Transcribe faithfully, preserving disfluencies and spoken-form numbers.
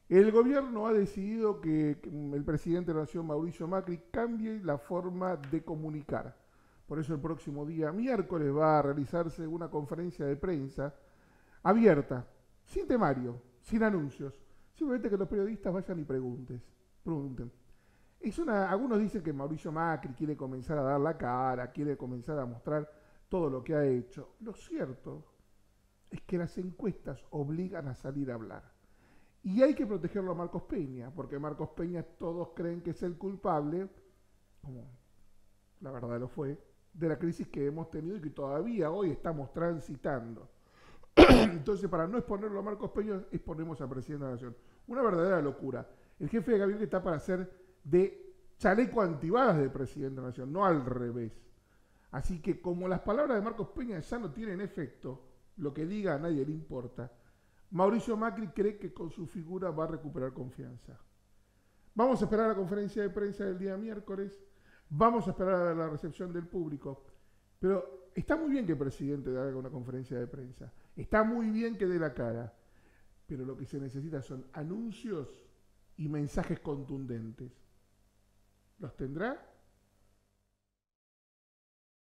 El gobierno ha decidido que el presidente de la Nación, Mauricio Macri, cambie la forma de comunicar. Por eso el próximo día, miércoles, va a realizarse una conferencia de prensa abierta, sin temario, sin anuncios. Simplemente que los periodistas vayan y pregunten. pregunten. Es una, algunos dicen que Mauricio Macri quiere comenzar a dar la cara, quiere comenzar a mostrar todo lo que ha hecho. Lo cierto es que las encuestas obligan a salir a hablar. Y hay que protegerlo a Marcos Peña, porque Marcos Peña todos creen que es el culpable, como la verdad lo fue, de la crisis que hemos tenido y que todavía hoy estamos transitando. Entonces, para no exponerlo a Marcos Peña, exponemos al presidente de la Nación. Una verdadera locura. El jefe de gabinete está para ser de chaleco antibalas del presidente de la Nación, no al revés. Así que como las palabras de Marcos Peña ya no tienen efecto, lo que diga a nadie le importa, Mauricio Macri cree que con su figura va a recuperar confianza. Vamos a esperar a la conferencia de prensa del día miércoles, vamos a esperar a la recepción del público, pero está muy bien que el presidente haga una conferencia de prensa, está muy bien que dé la cara, pero lo que se necesita son anuncios y mensajes contundentes. ¿Los tendrá?